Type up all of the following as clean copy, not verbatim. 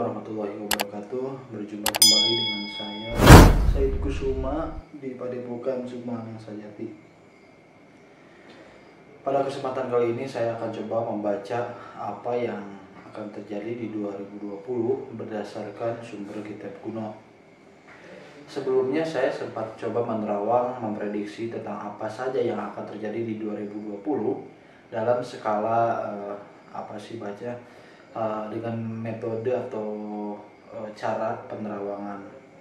warahmatullahi wabarakatuh. Berjumpa kembali dengan saya Said Kusuma di Padepokan Sumanang Sajati. Pada kesempatan kali ini saya akan coba membaca apa yang akan terjadi di 2020 berdasarkan sumber kitab kuno. Sebelumnya saya sempat coba menerawang memprediksi tentang apa saja yang akan terjadi di 2020 dalam skala dengan metode atau cara penerawangan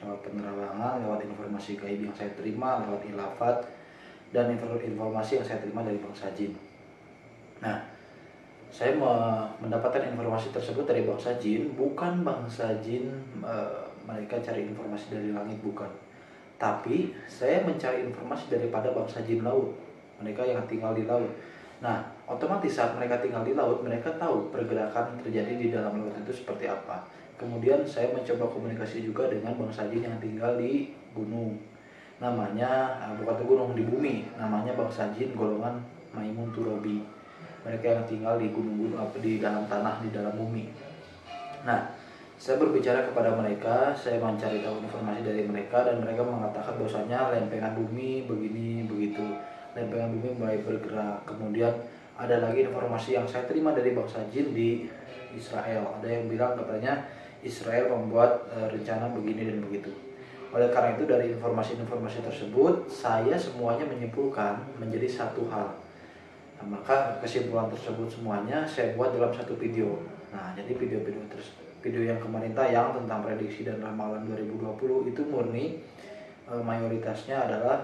lewat informasi gaib yang saya terima lewat ilafat dan informasi yang saya terima dari bangsa jin. Nah, saya mendapatkan informasi tersebut dari bangsa jin, bukan bangsa jin mereka cari informasi dari langit, bukan. Tapi saya mencari informasi daripada bangsa jin laut, mereka yang tinggal di laut. Nah, otomatis saat mereka tinggal di laut, mereka tahu pergerakan terjadi di dalam laut itu seperti apa. Kemudian saya mencoba komunikasi juga dengan bangsa jin yang tinggal di gunung. Namanya, bukan gunung, di bumi. Namanya bangsa jin golongan Maimun Turobi. Mereka yang tinggal di gunung-gunung, di dalam tanah, di dalam bumi. Nah, saya berbicara kepada mereka, saya mencari tahu informasi dari mereka, dan mereka mengatakan bahwasanya lempengan bumi begini begitu. Lempengan bumi mulai bergerak. Kemudian ada lagi informasi yang saya terima dari bangsa jin di Israel. Ada yang bilang katanya Israel membuat rencana begini dan begitu. Oleh karena itu dari informasi-informasi tersebut saya semuanya menyimpulkan menjadi satu hal. Nah, maka kesimpulan tersebut semuanya saya buat dalam satu video. Nah, jadi video yang kemarin tayang tentang prediksi dan ramalan 2020 itu murni mayoritasnya adalah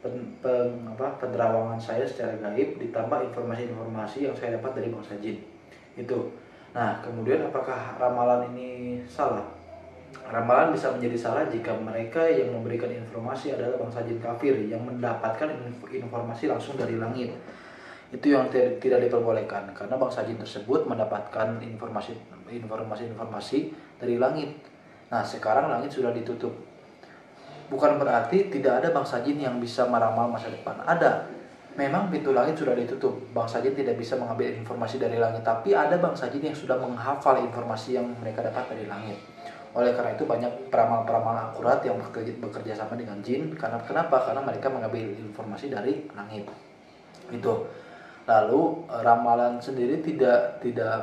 penerawangan saya secara gaib ditambah informasi-informasi yang saya dapat dari bangsa jin itu. Nah, kemudian apakah ramalan ini salah? Ramalan bisa menjadi salah jika mereka yang memberikan informasi adalah bangsa jin kafir yang mendapatkan informasi langsung dari langit. Itu yang tidak diperbolehkan, karena bangsa jin tersebut mendapatkan informasi dari langit. Nah, sekarang langit sudah ditutup. Bukan berarti tidak ada bangsa jin yang bisa meramal masa depan. Ada. Memang pintu langit sudah ditutup. Bangsa jin tidak bisa mengambil informasi dari langit. Tapi ada bangsa jin yang sudah menghafal informasi yang mereka dapat dari langit. Oleh karena itu banyak peramal-peramal akurat yang bekerja sama dengan jin. Kenapa? Karena mereka mengambil informasi dari langit. Itu. Lalu ramalan sendiri tidak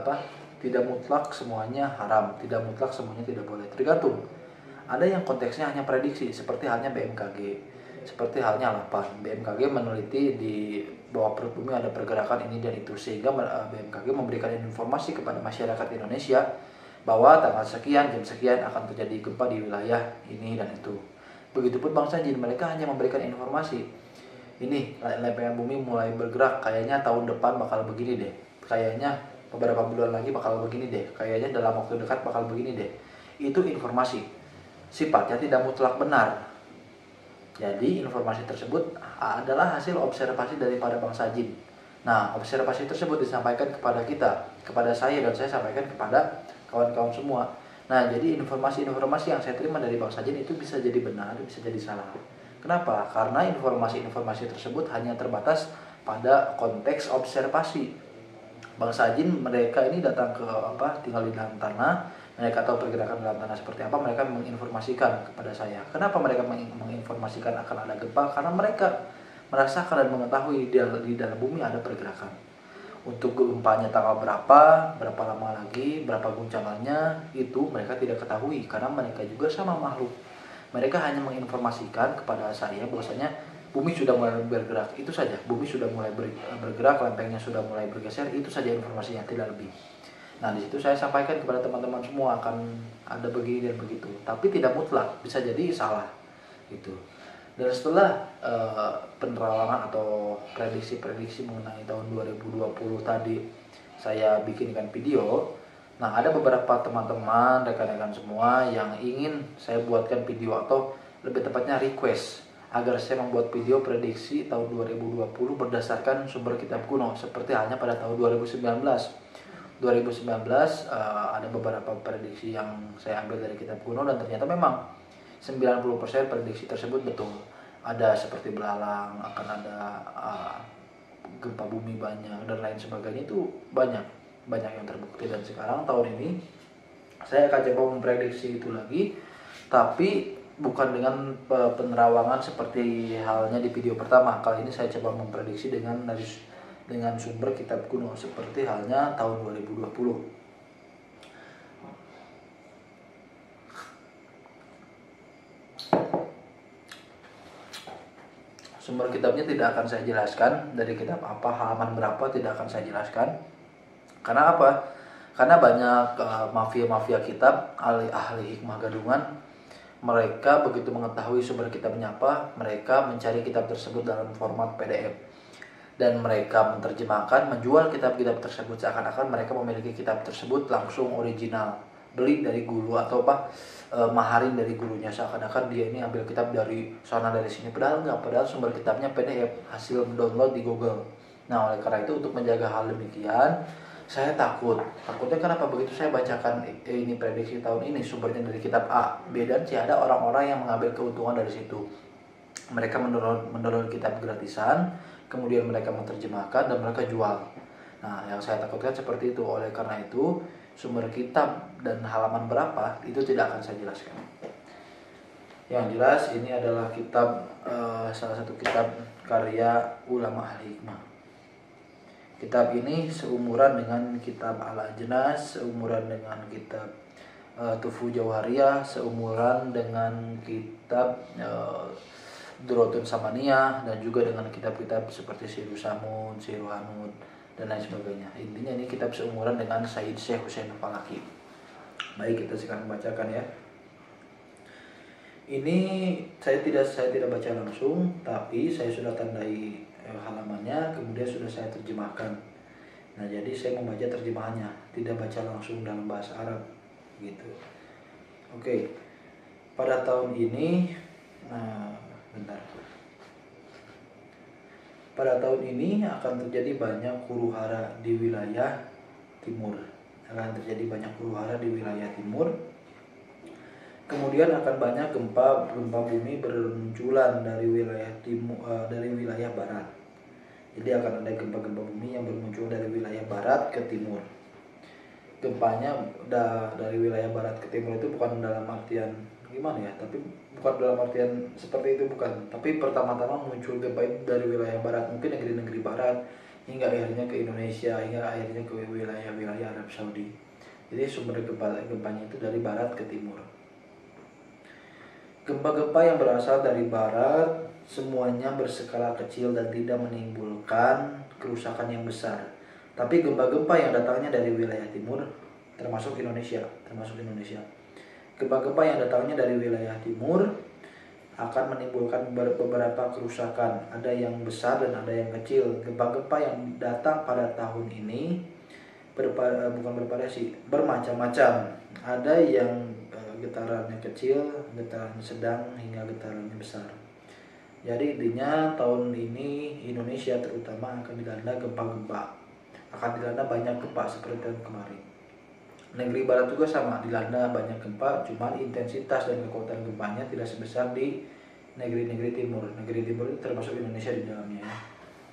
mutlak semuanya haram. Tidak mutlak semuanya tidak boleh. Tergantung. Ada yang konteksnya hanya prediksi, seperti halnya BMKG, seperti halnya LAPAN. BMKG meneliti di bawah perut bumi ada pergerakan ini dan itu, sehingga BMKG memberikan informasi kepada masyarakat Indonesia bahwa tanggal sekian, jam sekian akan terjadi gempa di wilayah ini dan itu. Begitupun bangsa jin, mereka hanya memberikan informasi. Ini lempengan bumi mulai bergerak, kayaknya tahun depan bakal begini deh. Kayaknya beberapa bulan lagi bakal begini deh. Kayaknya dalam waktu dekat bakal begini deh. Itu informasi. Sifatnya tidak mutlak benar. Jadi informasi tersebut adalah hasil observasi daripada bangsa jin. Nah, observasi tersebut disampaikan kepada kita, kepada saya, dan saya sampaikan kepada kawan-kawan semua. Nah, jadi informasi-informasi yang saya terima dari bangsa jin itu bisa jadi benar, bisa jadi salah. Kenapa? Karena informasi-informasi tersebut hanya terbatas pada konteks observasi. Bangsa jin mereka ini datang ke tinggal di dalam tanah. Mereka tahu pergerakan dalam tanah seperti apa, mereka menginformasikan kepada saya. Kenapa mereka menginformasikan akan ada gempa? Karena mereka merasakan dan mengetahui di dalam bumi ada pergerakan. Untuk gempanya tanggal berapa lama lagi, berapa guncangannya, itu mereka tidak ketahui. Karena mereka juga sama makhluk. Mereka hanya menginformasikan kepada saya bahwasanya bumi sudah mulai bergerak, itu saja. Bumi sudah mulai bergerak, lempengnya sudah mulai bergeser, itu saja informasinya, tidak lebih. Nah, di situ saya sampaikan kepada teman-teman semua akan ada begini dan begitu. Tapi tidak mutlak, bisa jadi salah gitu. Dan setelah penerawangan atau prediksi-prediksi mengenai tahun 2020 tadi saya bikinkan video. Nah, ada beberapa teman-teman, rekan-rekan semua yang ingin saya buatkan video atau lebih tepatnya request agar saya membuat video prediksi tahun 2020 berdasarkan sumber kitab kuno seperti halnya pada tahun 2019 ada beberapa prediksi yang saya ambil dari kitab kuno dan ternyata memang 90% prediksi tersebut betul. Ada seperti belalang, akan ada gempa bumi banyak dan lain sebagainya, itu banyak yang terbukti. Dan sekarang tahun ini Saya akan coba memprediksi itu lagi, tapi bukan dengan penerawangan seperti halnya di video pertama. Kali ini saya coba memprediksi dengan sumber kitab kuno seperti halnya tahun 2020. Sumber kitabnya tidak akan saya jelaskan, dari kitab apa, halaman berapa tidak akan saya jelaskan. Karena apa? Karena banyak mafia-mafia kitab, ahli hikmah gadungan, mereka begitu mengetahui sumber kitabnya apa, mereka mencari kitab tersebut dalam format PDF. Dan mereka menerjemahkan, menjual kitab-kitab tersebut seakan-akan mereka memiliki kitab tersebut langsung original, beli dari guru atau maharin dari gurunya, seakan-akan dia ini ambil kitab dari sana dari sini. Padahal enggak, padahal sumber kitabnya PDF, hasil download di Google. Nah, oleh karena itu untuk menjaga hal demikian, saya takutnya kenapa begitu saya bacakan ini prediksi tahun ini sumbernya dari kitab A, B dan C, ada orang-orang yang mengambil keuntungan dari situ. Mereka mendownload kitab gratisan, kemudian mereka menerjemahkan dan mereka jual. Nah, yang saya takutkan seperti itu. Oleh karena itu, sumber kitab dan halaman berapa itu tidak akan saya jelaskan. Yang jelas ini adalah kitab salah satu kitab karya ulama ahli hikmah. Kitab ini seumuran dengan kitab Al-Ajnas, seumuran dengan kitab Tufu Jauhariyah, seumuran dengan kitab Durotun Samaniyah, dan juga dengan kitab-kitab seperti Siru Samun, Siru Hanud, dan lain sebagainya. Intinya ini kitab seumuran dengan Sayyid Syekh Husain Falaki. Baik, kita sekarang bacakan ya. Ini saya tidak baca langsung, tapi saya sudah tandai halamannya, kemudian sudah saya terjemahkan. Nah, jadi saya membaca terjemahannya, tidak baca langsung dalam bahasa Arab gitu. Oke. Pada tahun ini pada tahun ini akan terjadi banyak huru-hara di wilayah timur. Kemudian akan banyak gempa bumi bermunculan dari wilayah barat. Jadi akan ada gempa-gempa bumi yang bermuncul dari wilayah barat ke timur. Gempanya dari wilayah barat ke timur itu bukan dalam artian gimana ya, tapi bukan dalam artian seperti itu, bukan. Tapi pertama-tama muncul gempa itu dari wilayah barat, mungkin negeri-negeri barat, hingga akhirnya ke Indonesia, hingga akhirnya ke wilayah-wilayah Arab Saudi. Jadi sumber gempanya itu dari barat ke timur. Gempa-gempa yang berasal dari barat semuanya berskala kecil dan tidak menimbulkan kerusakan yang besar. Tapi gempa-gempa yang datangnya dari wilayah timur, termasuk Indonesia. Gempa-gempa yang datangnya dari wilayah timur akan menimbulkan beberapa kerusakan. Ada yang besar dan ada yang kecil. Gempa-gempa yang datang pada tahun ini bermacam-macam. Ada yang getarannya kecil, getarannya sedang, hingga getarannya besar. Jadi intinya tahun ini Indonesia terutama akan dilanda gempa-gempa. Akan dilanda banyak gempa seperti tahun kemarin. Negeri barat juga sama, dilanda banyak gempa, cuman intensitas dan kekuatan gempanya tidak sebesar di negeri-negeri timur. Negeri timur itu termasuk Indonesia di dalamnya ya.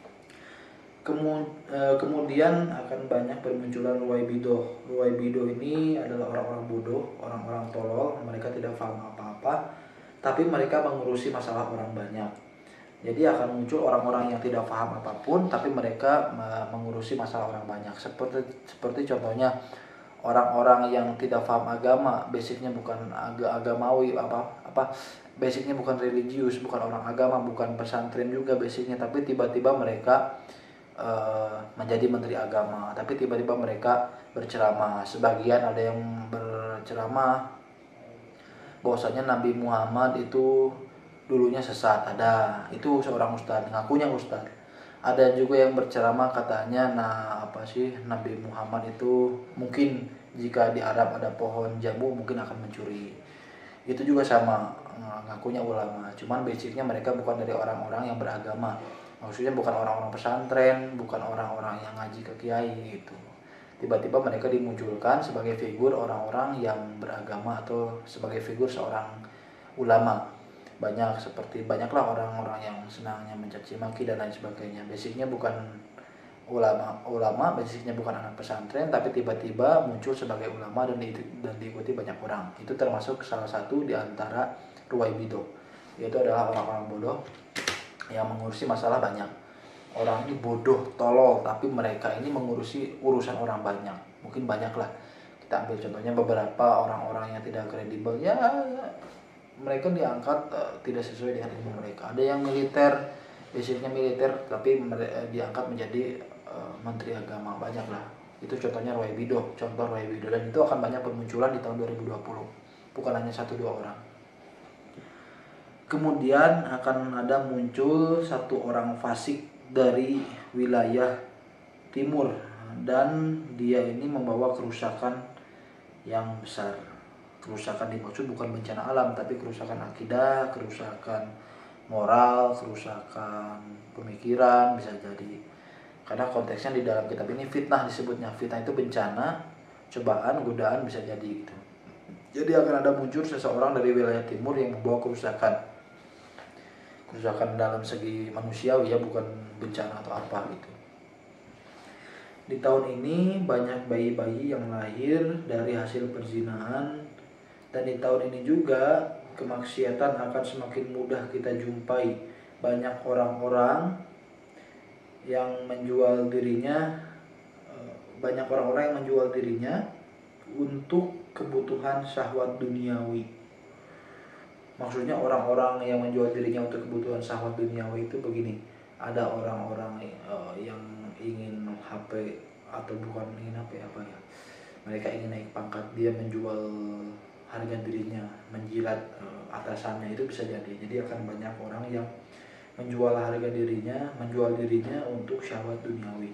Kemudian akan banyak bermunculan ruwaibidoh. Ruwaibidoh ini adalah orang-orang bodoh, orang-orang tolol, mereka tidak paham apa-apa, tapi mereka mengurusi masalah orang banyak. Jadi akan muncul orang-orang yang tidak paham apapun, tapi mereka mengurusi masalah orang banyak. Seperti contohnya orang-orang yang tidak paham agama, basicnya bukan agamawi basicnya bukan religius, bukan orang agama, bukan pesantren juga basicnya, tapi tiba-tiba mereka menjadi menteri agama, tapi tiba-tiba mereka berceramah. Sebagian ada yang berceramah bahwasanya Nabi Muhammad itu dulunya sesat, ada itu seorang ustadz, ngakunya ustadz. Ada juga yang berceramah katanya Nabi Muhammad itu mungkin jika di Arab ada pohon jambu mungkin akan mencuri. Itu juga sama, ngakunya ulama, cuman basicnya mereka bukan dari orang-orang yang beragama. Maksudnya bukan orang-orang pesantren, bukan orang-orang yang ngaji ke kiai gitu. Tiba-tiba mereka dimunculkan sebagai figur orang-orang yang beragama atau sebagai figur seorang ulama. Banyaklah orang-orang yang senangnya mencaci maki dan lain sebagainya. Basicnya bukan ulama basicnya bukan anak pesantren tapi tiba-tiba muncul sebagai ulama dan diikuti banyak orang. Itu termasuk salah satu di antara ruwaibido, yaitu adalah orang-orang bodoh yang mengurusi masalah banyak. Orang ini bodoh, tolol, tapi mereka ini mengurusi urusan orang banyak. Mungkin banyak lah. Kita ambil contohnya beberapa orang-orang yang tidak kredibel, ya mereka diangkat tidak sesuai dengan ilmu mereka. Ada yang militer, basicnya militer, tapi diangkat menjadi menteri agama, banyak lah. Itu contohnya ruwaibido, contoh ruwaibido, dan itu akan banyak bermunculan di tahun 2020, bukan hanya 1-2 orang. Kemudian akan ada muncul satu orang fasik dari wilayah timur, dan dia ini membawa kerusakan yang besar. Kerusakan dimaksud bukan bencana alam, tapi kerusakan akidah, kerusakan moral, kerusakan pemikiran bisa jadi. Karena konteksnya di dalam kitab ini fitnah disebutnya. Fitnah itu bencana, cobaan, godaan bisa jadi gitu. Jadi akan ada muncul seseorang dari wilayah timur yang membawa kerusakan dalam segi manusiawi, ya, bukan bencana atau apa gitu. Di tahun ini banyak bayi-bayi yang lahir dari hasil perzinahan, dan di tahun ini juga kemaksiatan akan semakin mudah kita jumpai. Banyak orang-orang yang menjual dirinya, untuk kebutuhan syahwat duniawi. Maksudnya orang-orang yang menjual dirinya untuk kebutuhan syahwat duniawi itu begini. Ada orang-orang yang ingin HP, atau bukan ingin HP apa ya. Mereka ingin naik pangkat, dia menjual harga dirinya, menjilat atasannya, itu bisa jadi. Jadi akan banyak orang yang menjual dirinya untuk syahwat duniawi.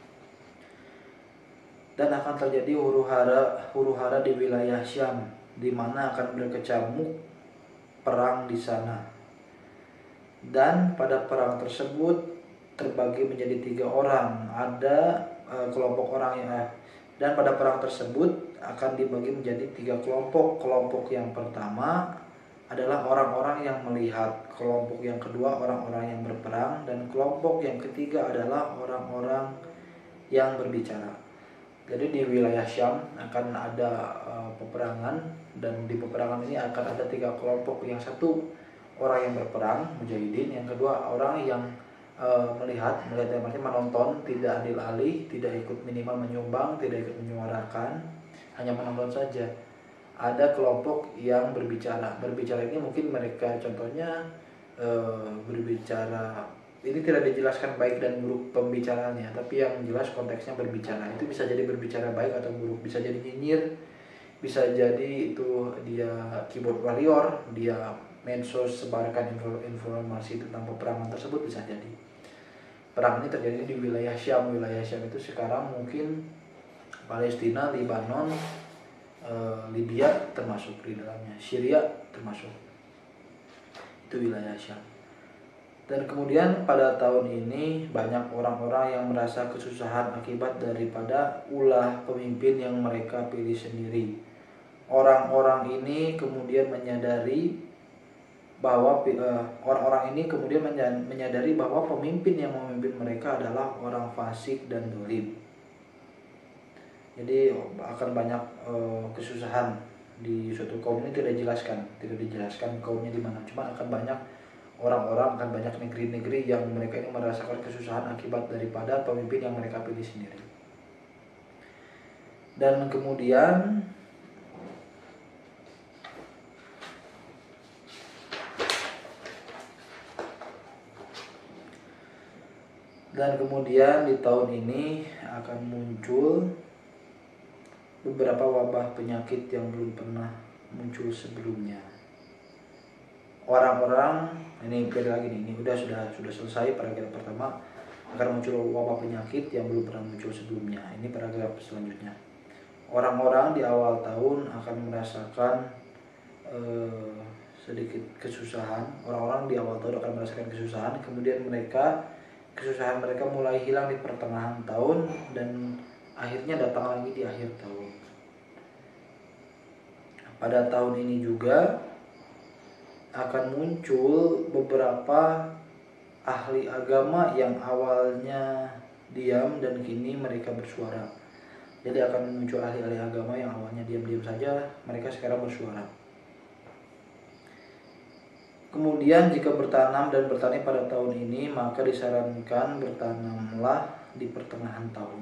Dan akan terjadi huru-hara di wilayah Syam, di mana akan berkecamuk perang di sana. Dan pada perang tersebut terbagi menjadi 3 orang. Ada kelompok orang dan pada perang tersebut akan dibagi menjadi 3 kelompok. Kelompok yang pertama adalah orang-orang yang melihat, kelompok yang kedua orang-orang yang berperang, dan kelompok yang ketiga adalah orang-orang yang berbicara. Jadi di wilayah Syam akan ada peperangan, dan di peperangan ini akan ada 3 kelompok. Yang satu orang yang berperang, mujahidin. Yang kedua orang yang melihat yang maksudnya menonton, tidak ambil alih, tidak ikut minimal menyumbang, tidak ikut menyuarakan, hanya menonton saja. Ada kelompok yang berbicara. Berbicara ini mungkin mereka contohnya berbicara, ini tidak dijelaskan baik dan buruk pembicaraannya, tapi yang jelas konteksnya berbicara. Itu bisa jadi berbicara baik atau buruk, bisa jadi nyinyir, bisa jadi itu dia keyboard warrior, dia medsos sebarkan informasi tentang peperangan tersebut, bisa jadi. Perang ini terjadi di wilayah Syam. Wilayah Syam itu sekarang mungkin Palestina, Lebanon, Libya termasuk di dalamnya, Syria termasuk. Itu wilayah Syam. Dan kemudian pada tahun ini banyak orang-orang yang merasa kesusahan akibat daripada ulah pemimpin yang mereka pilih sendiri. Orang-orang ini kemudian menyadari bahwa pemimpin yang memimpin mereka adalah orang fasik dan dolim. Jadi akan banyak kesusahan di suatu kaum ini, tidak dijelaskan kaumnya di mana. Cuma akan banyak orang-orang, akan banyak negeri-negeri yang mereka ini merasakan kesusahan akibat daripada pemimpin yang mereka pilih sendiri. Dan kemudian di tahun ini akan muncul beberapa wabah penyakit yang belum pernah muncul sebelumnya. Orang-orang ini beda lagi nih, ini sudah selesai paragraf pertama. Akan muncul wabah penyakit yang belum pernah muncul sebelumnya. Ini paragraf selanjutnya. Orang-orang di awal tahun akan merasakan sedikit kesusahan. Orang-orang di awal tahun akan merasakan kesusahan, kemudian kesusahan mereka mulai hilang di pertengahan tahun, dan akhirnya datang lagi di akhir tahun. Pada tahun ini juga akan muncul beberapa ahli agama yang awalnya diam dan kini mereka bersuara. Jadi akan muncul ahli-ahli agama yang awalnya diam-diam saja, mereka sekarang bersuara. Kemudian jika bertanam dan bertani pada tahun ini, maka disarankan bertanamlah di pertengahan tahun.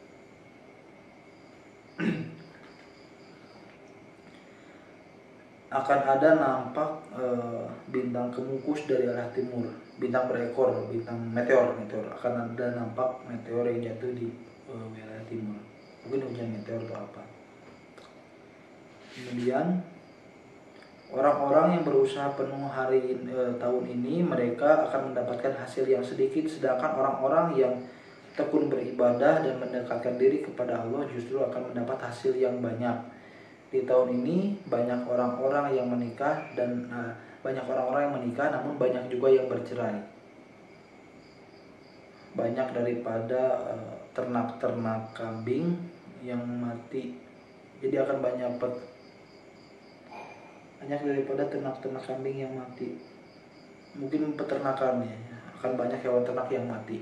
Akan ada nampak bintang kemukus dari arah timur, bintang berekor, bintang meteor. Akan ada nampak meteor yang jatuh di wilayah timur. Mungkin hujan meteor atau apa. Kemudian orang-orang yang berusaha penuh tahun ini, mereka akan mendapatkan hasil yang sedikit, sedangkan orang-orang yang tekun beribadah dan mendekatkan diri kepada Allah justru akan mendapat hasil yang banyak. Di tahun ini banyak orang-orang yang menikah dan namun banyak juga yang bercerai. Banyak daripada ternak-ternak kambing yang mati. Jadi akan banyak daripada ternak-ternak kambing yang mati. Mungkin peternakannya akan banyak hewan ternak yang mati.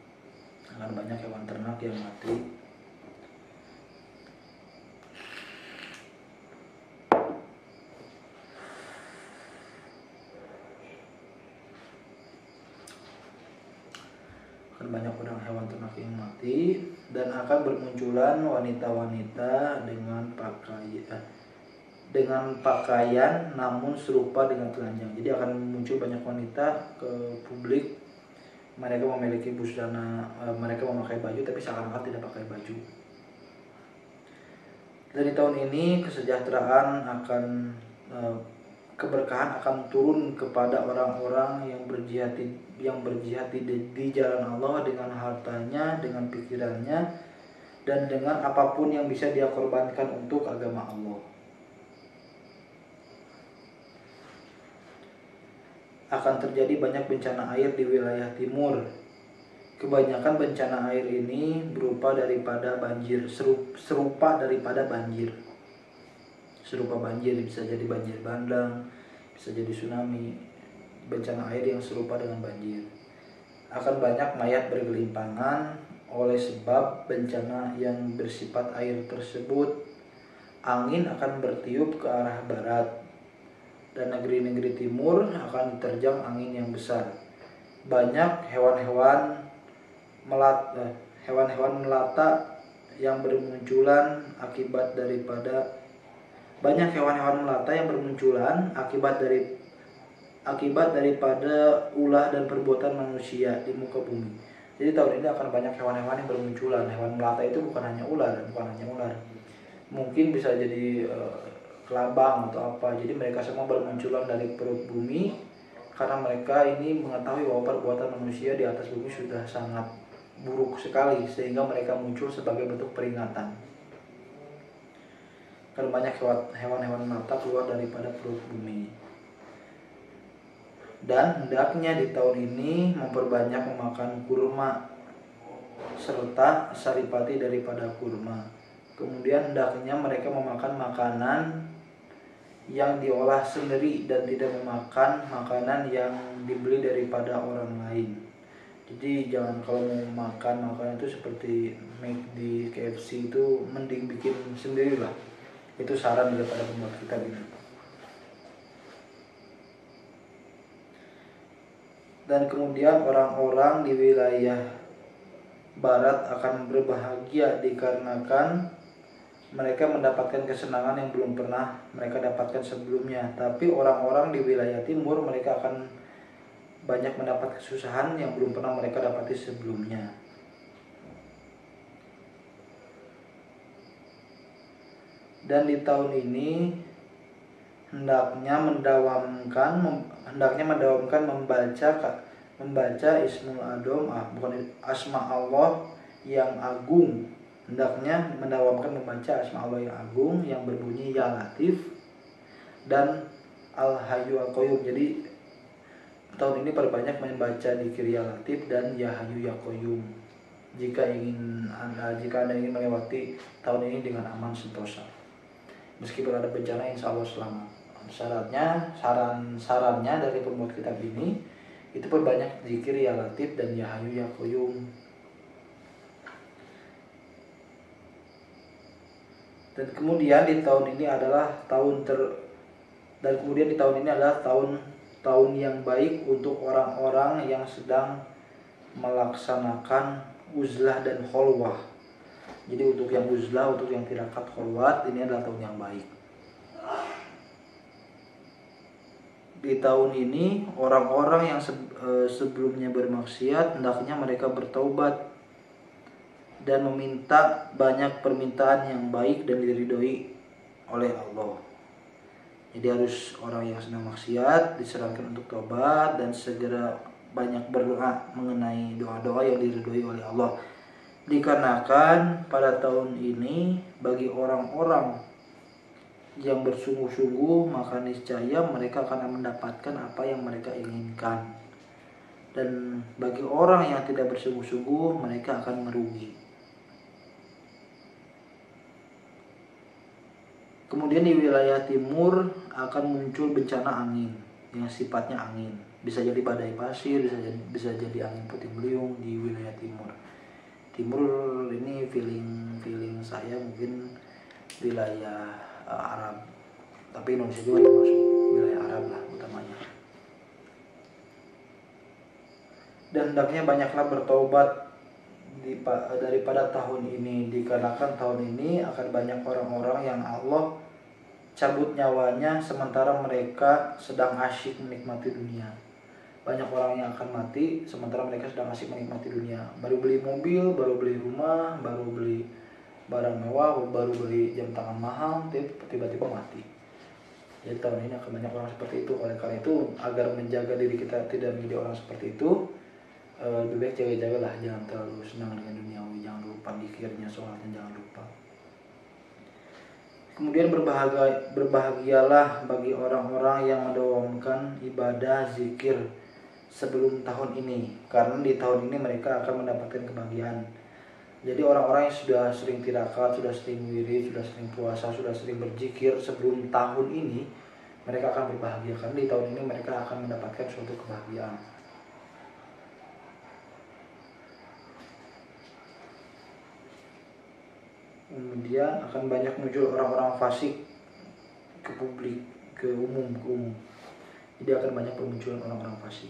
Banyak orang hewan ternak yang mati, dan akan bermunculan wanita-wanita dengan pakaian namun serupa dengan telanjang. Jadi akan muncul banyak wanita ke publik, mereka memiliki busana, mereka memakai baju tapi seakan-akan tidak pakai baju. Dari tahun ini kesejahteraan keberkahan akan turun kepada orang-orang yang berjihad di jalan Allah dengan hartanya, dengan pikirannya, dan dengan apapun yang bisa dia korbankan untuk agama Allah. Akan terjadi banyak bencana air di wilayah timur. Kebanyakan bencana air ini berupa daripada banjir, serupa daripada banjir. Serupa banjir, bisa jadi banjir bandang, bisa jadi tsunami, bencana air yang serupa dengan banjir. Akan banyak mayat bergelimpangan oleh sebab bencana yang bersifat air tersebut. Angin akan bertiup ke arah barat, dan negeri-negeri timur akan diterjang angin yang besar. Banyak hewan-hewan melata yang bermunculan akibat daripada ulah dan perbuatan manusia di muka bumi. Jadi tahun ini akan banyak hewan-hewan yang bermunculan. Hewan melata itu bukan hanya ular. Mungkin bisa jadi kelabang atau apa. Jadi mereka semua bermunculan dari perut bumi, karena mereka ini mengetahui bahwa perbuatan manusia di atas bumi sudah sangat buruk sekali, sehingga mereka muncul sebagai bentuk peringatan. Karena banyak hewan-hewan melata keluar daripada perut bumi. Dan hendaknya di tahun ini memperbanyak memakan kurma serta saripati daripada kurma. Kemudian hendaknya mereka memakan makanan yang diolah sendiri dan tidak memakan makanan yang dibeli daripada orang lain. Jadi jangan, kalau mau makan makanan itu seperti McD, KFC, itu mending bikin sendiri lah. Itu saran daripada pembuat kitab ini. Dan kemudian orang-orang di wilayah barat akan berbahagia dikarenakan mereka mendapatkan kesenangan yang belum pernah mereka dapatkan sebelumnya. Tapi orang-orang di wilayah timur, mereka akan banyak mendapat kesusahan yang belum pernah mereka dapati sebelumnya. Dan di tahun ini hendaknya mendawamkan membaca Ismul Adom, Asma Allah yang agung. Hendaknya mendawamkan membaca Asma Allah yang agung yang berbunyi Ya Latif dan Al Hayyu Al Qayyum. Jadi tahun ini perbanyak membaca dzikir Ya Latif dan Ya Hayyu Ya Qayyum jika Anda ingin melewati tahun ini dengan aman sentosa. Meskipun ada bencana, insya Allah selamat. Sarannya dari pembuat kitab ini, itu perbanyak zikir Ya Latif dan Ya Hayyu Ya Qayyum. Dan kemudian di tahun ini adalah tahun yang baik untuk orang-orang yang sedang melaksanakan uzlah dan kholwah. Jadi untuk yang uzlah, untuk yang tirakat kholwat, ini adalah tahun yang baik. Di tahun ini orang-orang yang sebelumnya bermaksiat hendaknya mereka bertaubat dan meminta banyak permintaan yang baik dan diridhoi oleh Allah. Jadi harus orang yang sedang maksiat disarankan untuk taubat dan segera banyak berdoa mengenai doa-doa yang diridhoi oleh Allah. Dikarenakan pada tahun ini bagi orang-orang yang bersungguh-sungguh maka niscaya mereka akan mendapatkan apa yang mereka inginkan. Dan bagi orang yang tidak bersungguh-sungguh mereka akan merugi. Kemudian di wilayah timur akan muncul bencana angin yang sifatnya angin. Bisa jadi badai pasir, bisa jadi angin puting beliung di wilayah timur. Timur ini feeling saya mungkin wilayah Arab, tapi Indonesia juga termasuk wilayah Arab lah utamanya. Dan hendaknya banyaklah bertaubat daripada tahun ini, dikarenakan tahun ini akan banyak orang-orang yang Allah cabut nyawanya sementara mereka sedang asyik menikmati dunia. Banyak orang yang akan mati sementara mereka sedang asyik menikmati dunia. Baru beli mobil, baru beli rumah, baru beli barang mewah, baru beli jam tangan mahal, tiba-tiba mati. Jadi tahun ini akan banyak orang seperti itu. Oleh karena itu, agar menjaga diri kita tidak menjadi orang seperti itu, lebih baik jaga-jagalah, jangan terlalu senang dengan duniawi, jangan lupa zikirnya, sholatnya jangan lupa. Kemudian berbahagialah bagi orang-orang yang mendawamkan ibadah zikir sebelum tahun ini, karena di tahun ini mereka akan mendapatkan kebahagiaan. Jadi orang-orang yang sudah sering tirakat, sudah sering wirid, sudah sering puasa, sudah sering berzikir sebelum tahun ini, mereka akan berbahagia karena di tahun ini mereka akan mendapatkan suatu kebahagiaan. Kemudian akan banyak muncul orang-orang fasik ke publik, ke umum. Jadi akan banyak bermunculan orang-orang fasik.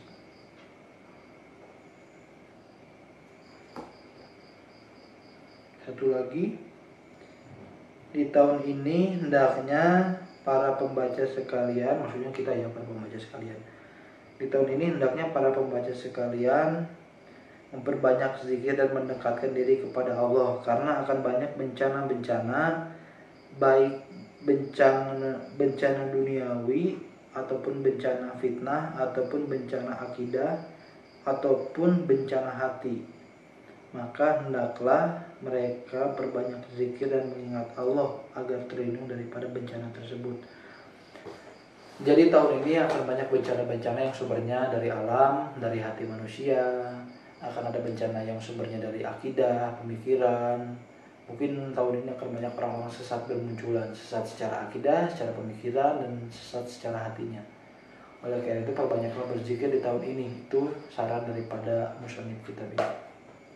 Satu lagi, di tahun ini hendaknya para pembaca sekalian, maksudnya kita ya para pembaca sekalian. Di tahun ini hendaknya para pembaca sekalian memperbanyak zikir dan mendekatkan diri kepada Allah, karena akan banyak bencana-bencana, baik bencana duniawi ataupun bencana fitnah ataupun bencana akidah ataupun bencana hati. Maka hendaklah mereka perbanyak zikir dan mengingat Allah agar terlindung daripada bencana tersebut. Jadi tahun ini akan banyak bencana-bencana yang sumbernya dari alam, dari hati manusia. Akan ada bencana yang sumbernya dari akidah, pemikiran. Mungkin tahun ini akan banyak orang-orang sesat bermunculan, sesat secara akidah, secara pemikiran, dan sesat secara hatinya. Oleh karena itu perbanyaklah berzikir di tahun ini. Itu saran daripada musannif kitab ini.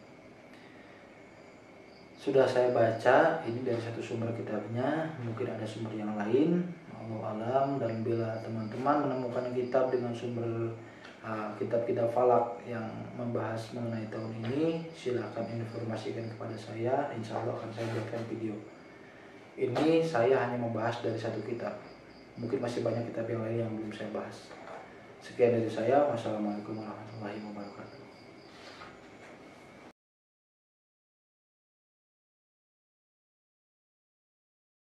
Sudah saya baca ini dari satu sumber kitabnya, mungkin ada sumber yang lain, Allahu alam. Dan bila teman-teman menemukan kitab dengan sumber kitab-kitab falak yang membahas mengenai tahun ini, silahkan informasikan kepada saya, insya Allah akan saya buatkan video. Ini saya hanya membahas dari satu kitab, mungkin masih banyak kitab yang lain yang belum saya bahas. Sekian dari saya, wassalamualaikum warahmatullahi wabarakatuh.